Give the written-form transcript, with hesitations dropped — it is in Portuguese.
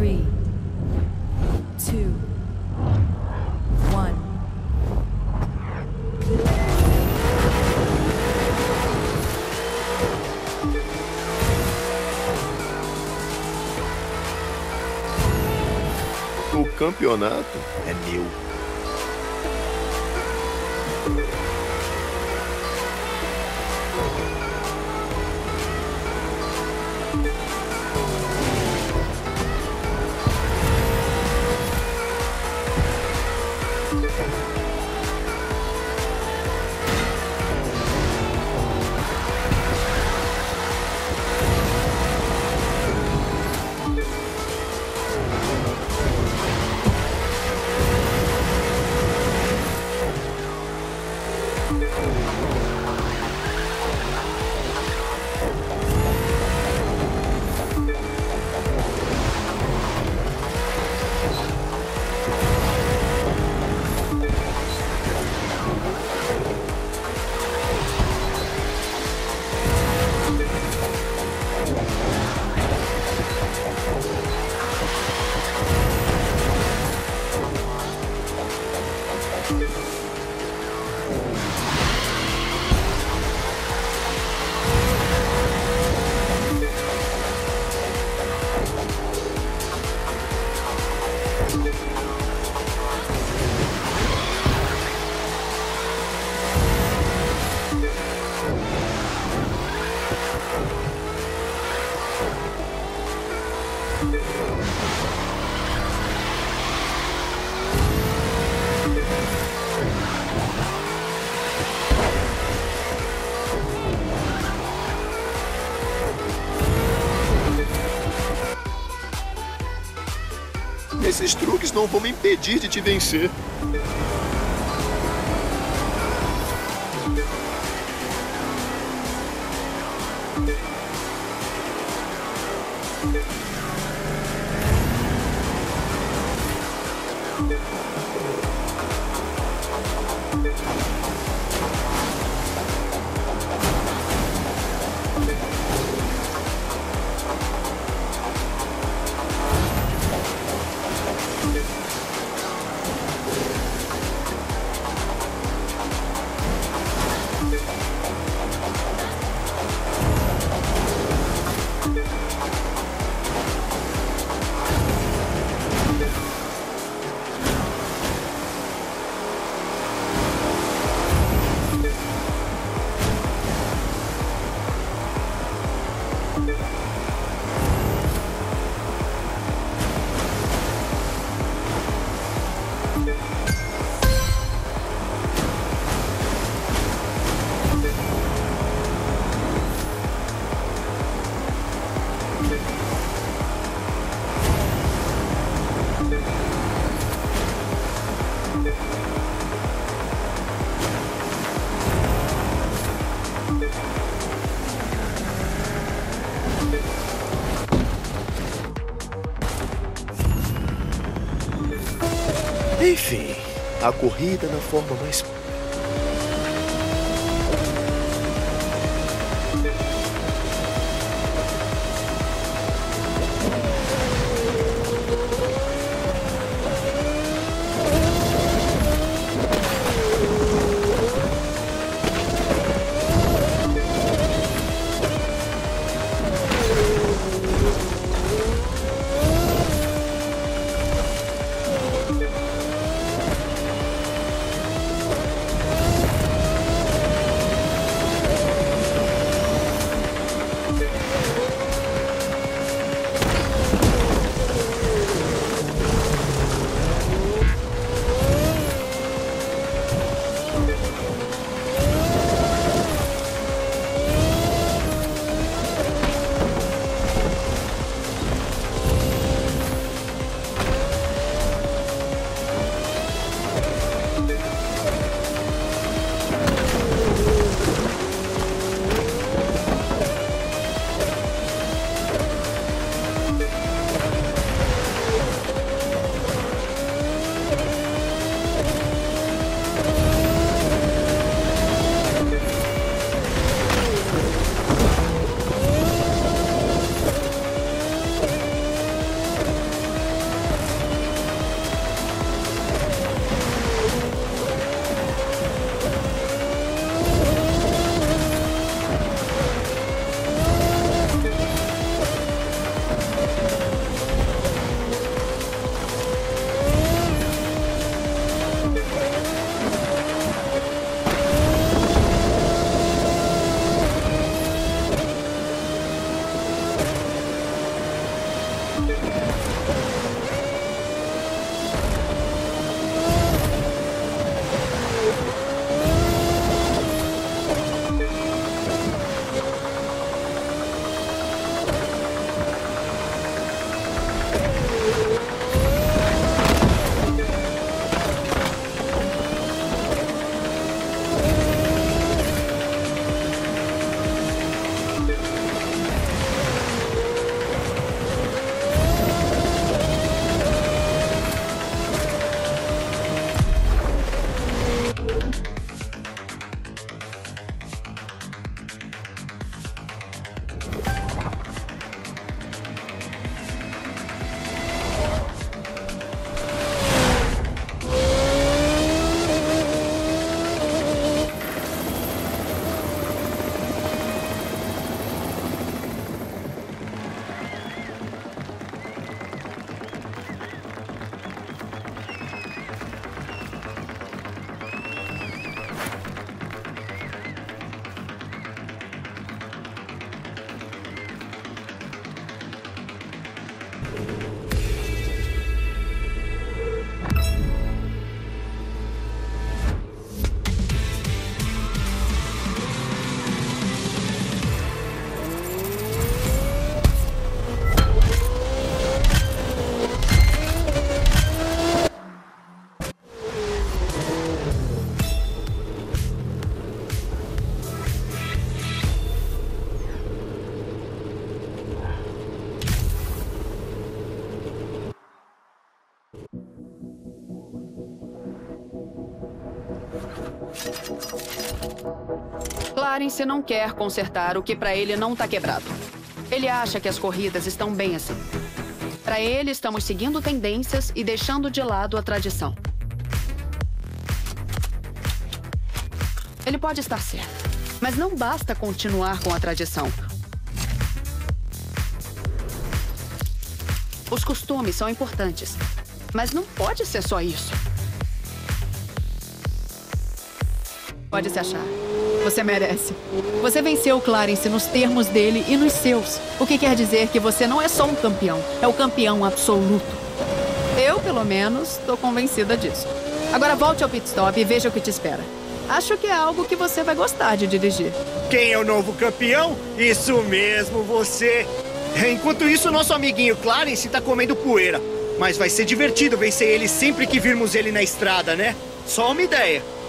3, 2, 1. O campeonato é meu. Esses truques não vão me impedir de te vencer. Enfim, a corrida na forma mais... Clarence não quer consertar o que pra ele não tá quebrado. Ele acha que as corridas estão bem assim. Pra ele, estamos seguindo tendências e deixando de lado a tradição. Ele pode estar certo, mas não basta continuar com a tradição. Os costumes são importantes, mas não pode ser só isso. Pode se achar. Você merece. Você venceu o Clarence nos termos dele e nos seus. O que quer dizer que você não é só um campeão, é o campeão absoluto. Eu, pelo menos, tô convencida disso. Agora volte ao pit stop e veja o que te espera. Acho que é algo que você vai gostar de dirigir. Quem é o novo campeão? Isso mesmo, você. Enquanto isso, nosso amiguinho Clarence tá comendo poeira. Mas vai ser divertido vencer ele sempre que virmos ele na estrada, né? Só uma ideia.